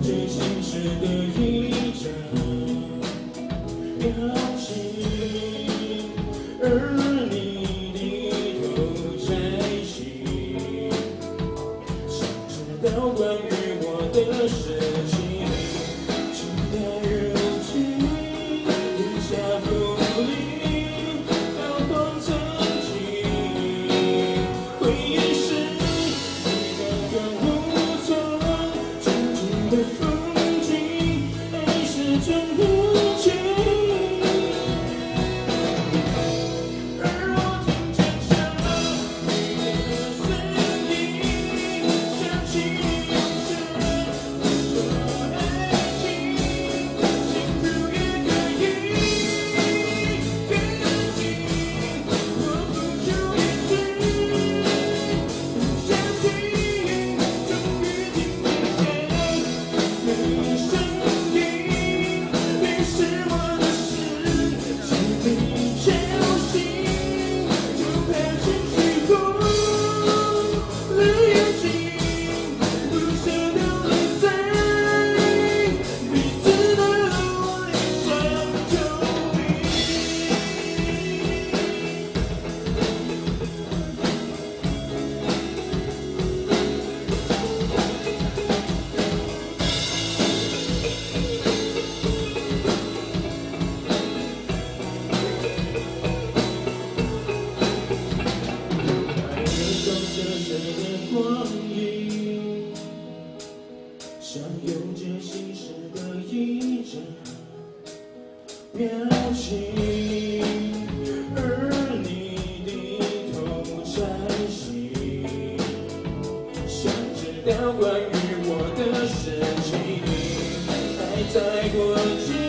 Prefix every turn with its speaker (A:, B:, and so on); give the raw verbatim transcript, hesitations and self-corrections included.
A: 着心事的一张表情，而你低头摘星，想知道关于我的事情。直到如今，天下不离，摇晃曾经，回忆是你刚刚无措，曾经的风景，爱是真无情。而我听见什么你的声音，想起你用着说爱情，幸福也可以更安静。我付出一切，不相信，终于听见你声音，你是我的事，请你小心，就怕情绪过了眼睛，不舍得留在彼此的路里伤透明。爱的光折射的光影，像有着心事的一张表情，而你低头摘星，想知道关于我的事情，爱在过去。